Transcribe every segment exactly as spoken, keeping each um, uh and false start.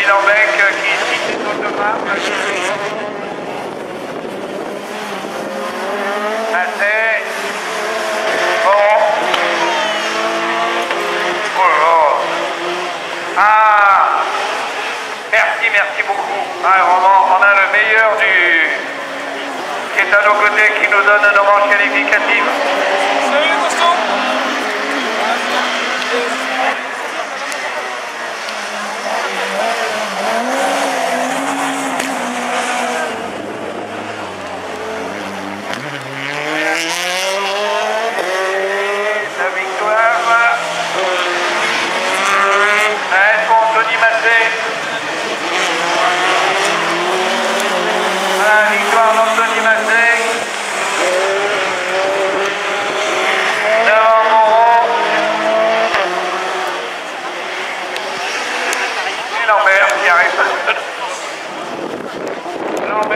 Tony Lambec qui quitte les autographes. Assez. Bon. Oh là là. Ah. Merci, merci beaucoup. Ah, vraiment, on a le meilleur du... qui est à nos côtés, qui nous donne nos manches qualificatives. Salut, Gaston. La victoire. Est pour Tony Massé. La victoire d'Anthony Massé. Devant Moreau. Et Lambert qui arrive. Lambert.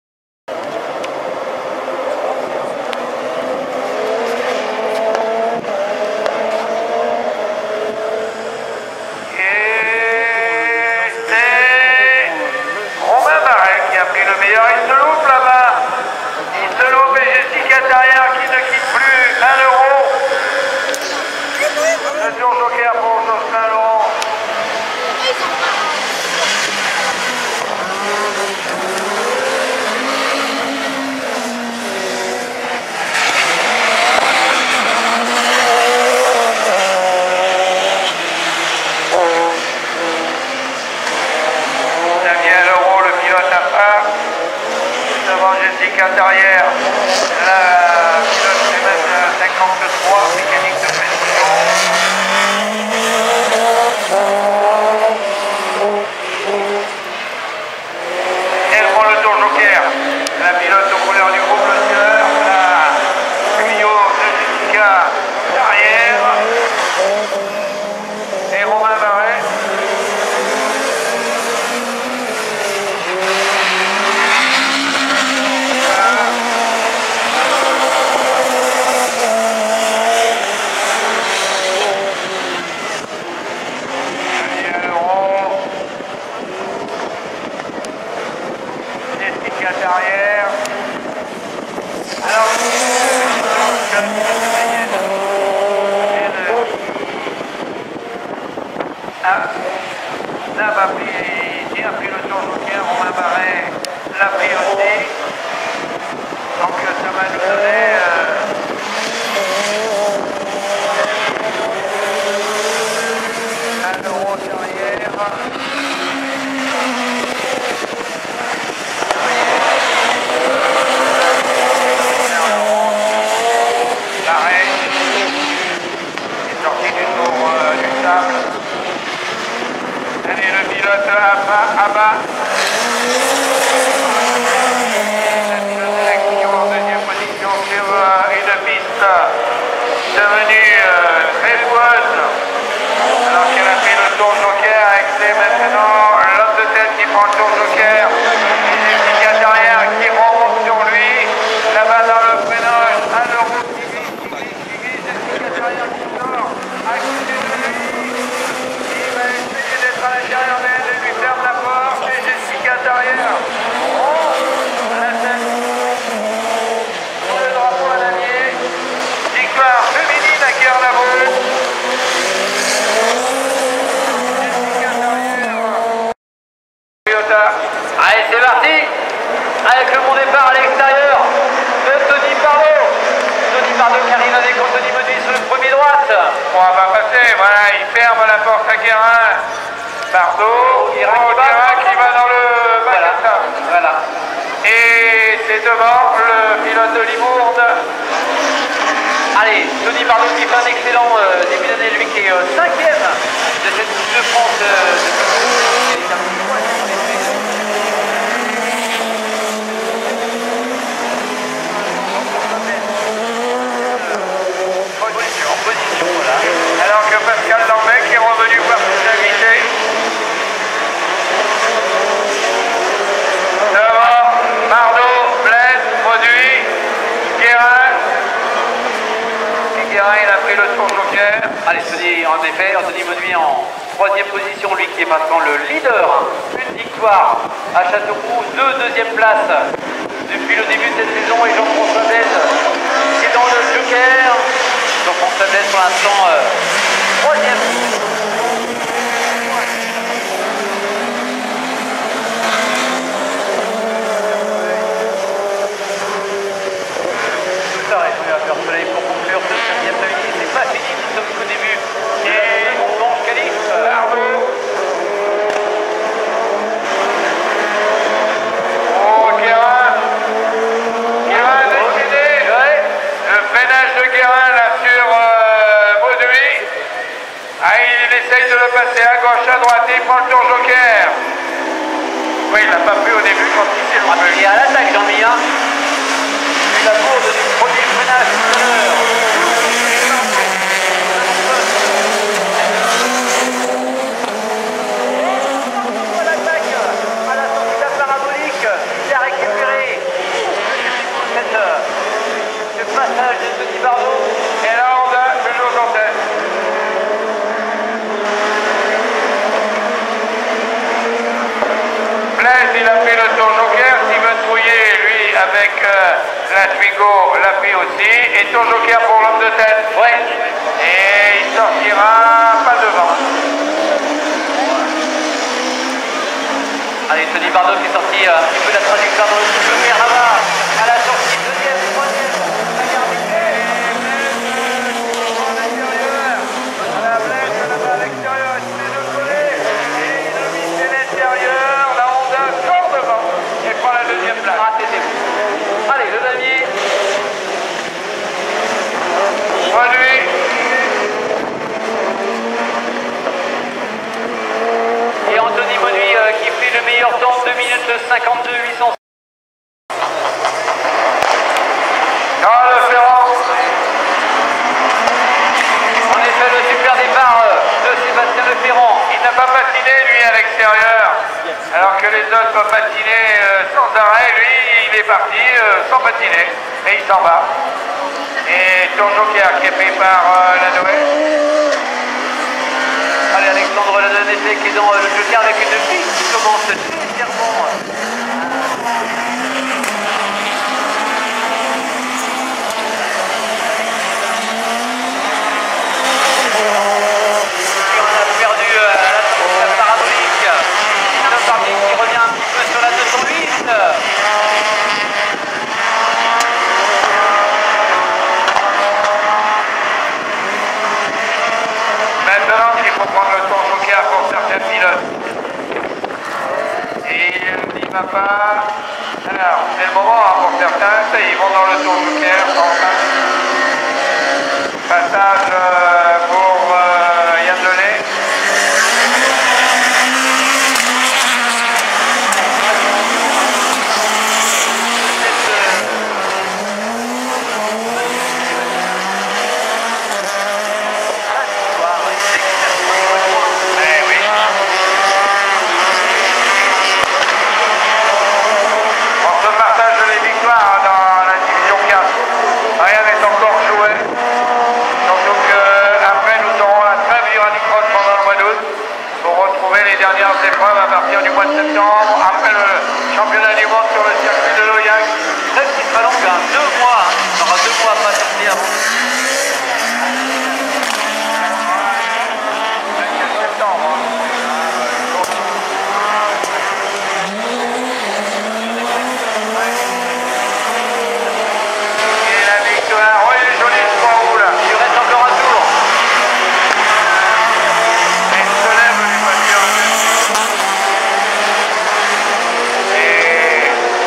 Qui a pris le meilleur, il se loupe là-bas, il se loupe et Jessica derrière qui ne quitte plus un euro. Le tour joker pour Jocelyn Laurent. Damien Leroux, le pilote à part. Devant Jessica derrière, la pilote M S cinquante-trois, mécanique de pression. Elle prend le tour joker. La pilote aux couleurs du groupe Le Sieur, la Clio de Jessica derrière. Et Romain Barret. Derrière. Alors, ah, là, va qui a pris le tour joker, Romain Barret l'a pris aussi. Donc ça va nous donner euh, un euro derrière. Allez, le pilote à bas, à bas. La pilote d'action en deuxième position sur euh, une piste devenue euh, très joueuse. Alors qu'elle a pris le tour joker avec c'est maintenant l'homme de tête qui prend le tour joker. Et Jessica derrière qui remonte sur lui. Là-bas dans le freinage, un euro qui vit, qui vit, qui vit. Jessica derrière qui sort. À côté de lui. Il va essayer d'être à l'intérieur d'elle et lui ferme la porte. Et Jessica derrière. Oh, la tête. Pour le drapeau à damier. Victoire féminine à Guerre-la-Brune. Jessica derrière. Toyota. Allez, c'est parti. Avec le bon départ à l'extérieur de Tony Pardo. Tony Pardo qui arrive avec Anthony Menuy sur le premier droite. On va passer, voilà, il ferme la porte à Guérin. Pardo, Guérin oh, qui, Guérin qui va dans le voilà. magasin. Voilà. Et c'est devant le pilote de Libourne. Allez, Tony Pardo qui fait un excellent euh, début d'année, lui qui est euh, cinquième de cette Coupe de France. Euh, de... Position. Position, voilà. Alors que Pascal Lambec est revenu voir ses invités. Devant, Pardo, Blaise, Produit, Guérin. Et Guérin, il a pris le tour joker. Allez, Tony, en effet, Anthony Menuy en, troisième position, lui qui est maintenant le leader. Une victoire à Châteauroux, deux deuxième place depuis le début de cette saison. Et Jean-François Blaise qui est dans le joker. Jean-François Blaise pour l'instant euh, troisième. Soleil pour conclure ce samedi après-midi, c'est pas fini, nous sommes qu'au début. Et on mange Calif. Arnaud. Oh, Guérin. Guérin décidé. Ouais. Le freinage de Guérin là sur euh, Mauduit. Ah, il essaye de le passer à gauche, à droite, et il prend le tour joker. Oui, il l'a pas fait au début quand il s'est loupé. Il est à l'attaque, Jean-Mi. Hein. La bourde du premier freinage tout à l'heure. À l'attaque, à la sortie de la parabolique, il a récupéré cette, ce passage de Tony Bardot. Et là, on a toujours en tête. Blaise, il a fait le tour joker. Steven Trouillet, lui, avec euh, la Twigo, l'a fait aussi. Et tour joker pour l'homme de tête. Ouais. Et il sortira pas devant. Allez, Tony Bardot qui est sorti euh, un petit peu de la trajectoire dans le premier là-bas. À la sortie, deuxième, troisième. La Blaise, là-bas à l'extérieur, et tous les deux collés. Et il a mis c'est l'intérieur. La Honda sort devant. Et prend la deuxième place. Ah, c'est bon. Allez, le damier. Produit. Et Anthony Mauduit euh, qui fait le meilleur temps, deux minutes cinquante-deux huit cents. Dans le Ferrand. En effet, le super départ euh, de Sébastien Le Ferrand. Il n'a pas patiné, lui, à l'extérieur. Alors que les autres patinaient euh, sans arrêt, lui, il est parti euh, sans patiner. Et il s'en va. Et tour joker qui est fait par euh, la Noël. Allez, Alexandre Ladonete qui est dans euh, le joker avec une piste qui commence légèrement. Et on a perdu euh, à la sortie de la parabolique. Christophe Hardy qui revient un petit peu sur la deux cent huit. Maintenant, il faut prendre le tour joker pour certains pilotes. Et il n'y va pas. Alors, c'est le moment hein, pour certains. Ça, ils vont dans le tour joker. Enfin. Passage euh, pour euh, Yann Delay. Eh oui. On se partage les victoires dans la division quatre. Rien n'est encore joué. Surtout qu'après nous aurons la trêve du Rallycross pendant le mois d'août pour retrouver les dernières épreuves à partir du mois de septembre. Après le championnat du monde sur le circuit de Loyac. Trêve qui sera longue, hein, deux mois. Hein. On aura deux mois à patienter avant. septembre. Et la victoire, oui, joli je crois où là. Il lui reste encore un tour. Et il se lève les voitures. Et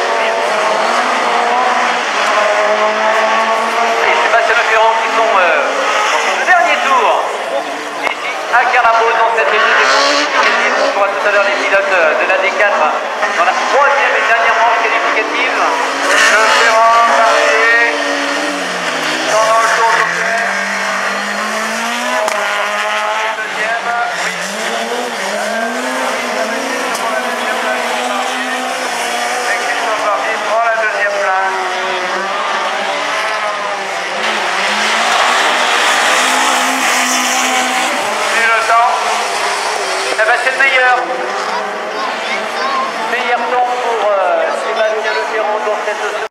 cette